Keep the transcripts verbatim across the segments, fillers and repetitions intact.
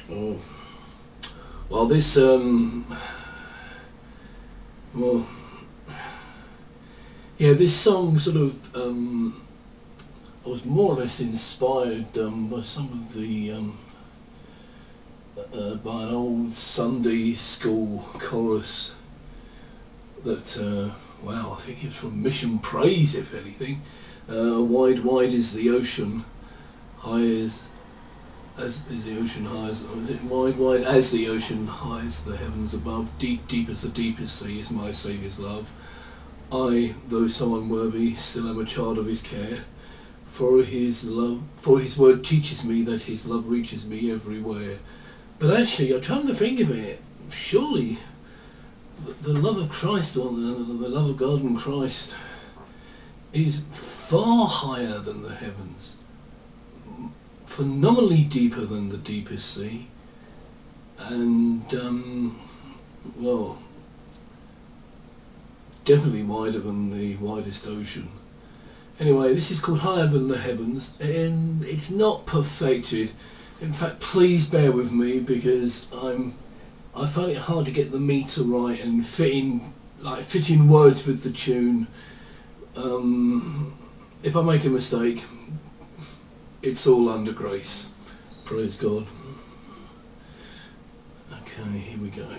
Oh. Well, this, um, well, yeah, this song sort of, um, was more or less inspired um, by some of the, um, uh, by an old Sunday school chorus that, uh, wow, I think it's from Mission Praise, if anything. Uh, wide, wide is the ocean, high is, as is the ocean high as, is it wide, wide as the ocean, high as the heavens above, deep, deep as the deepest sea is my Saviour's love. I, though so unworthy, still am a child of his care, for his love, for his word teaches me that his love reaches me everywhere. But actually, I'm trying to think of it, surely the, the love of Christ, or the, the love of God in Christ, is far higher than the heavens, phenomenally deeper than the deepest sea, and um, well, definitely wider than the widest ocean. Anyway, this is called Higher Than the Heavens, and it's not perfected. In fact, please bear with me, because I'm I find it hard to get the meter right and fit in, like fit in words with the tune. Um, if I make a mistake, it's all under grace. Praise God. Okay, here we go.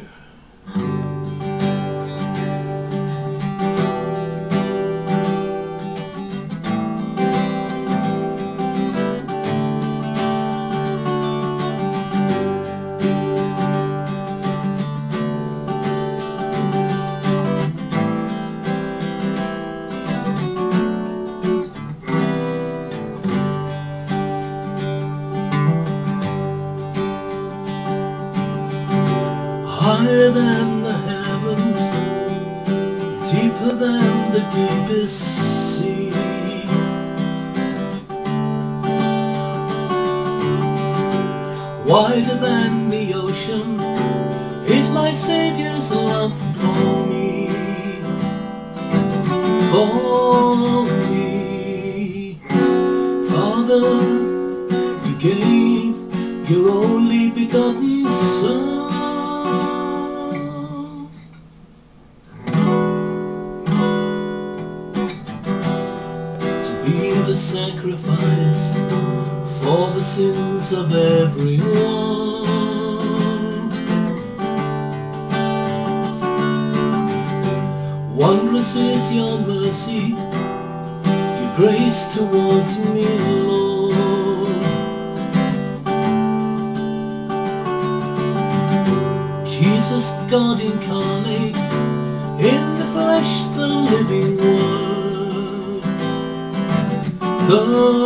Higher than the heavens, deeper than the deepest sea, wider than the ocean is my Saviour's love for me, for me. Father, you gave your only begotten Son the sacrifice for the sins of everyone. Wondrous is your mercy, your grace towards me, Lord. Jesus, God incarnate, in the flesh, the living Word. The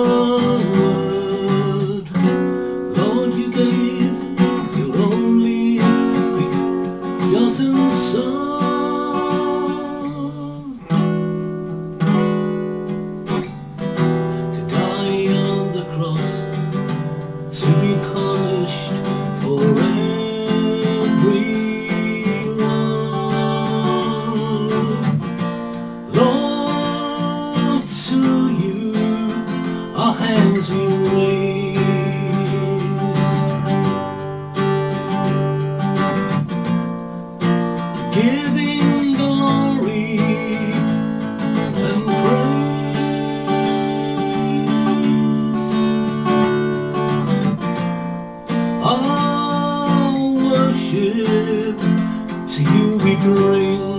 Word, Lord, you gave your only begotten Son to die on the cross, to be punished for everyone. Lord, to you our hands we raise, giving glory and praise. Our worship to you we bring,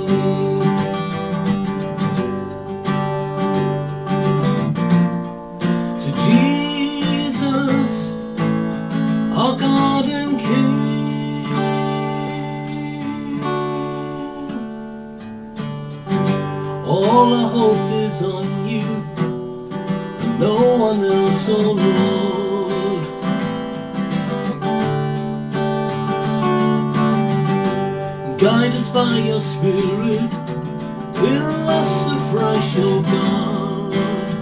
our God and King. All our hope is on you, and no one else, oh Lord. Guide us by your Spirit, fill us afresh, oh God.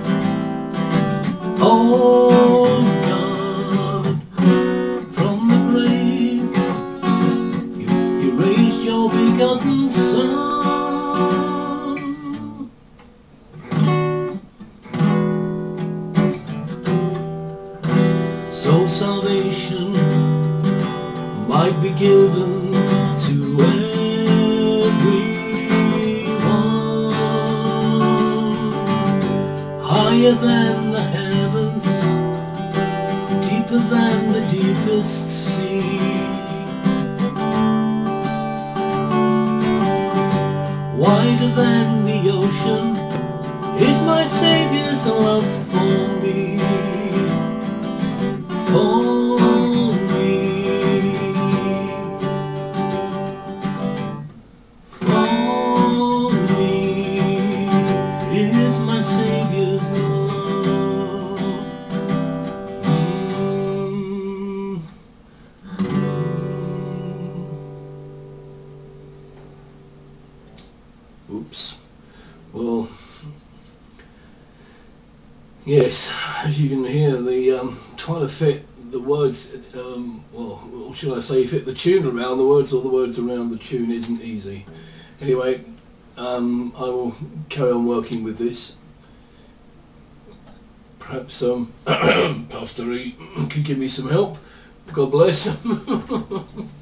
Oh God, from the grave you, you raised your begotten Son. So salvation would be given to everyone, higher than the heavens, deeper than the deepest sea, wider than the ocean is my Saviour's love for me, for me, for me is my Saviour's love. Mm. Oops. Well, yes, as you can hear, the um, trying to fit the words, um, well, or should I say fit the tune around the words or the words around the tune isn't easy. Anyway, um, I will carry on working with this. Perhaps um, Pastor E could give me some help. God bless.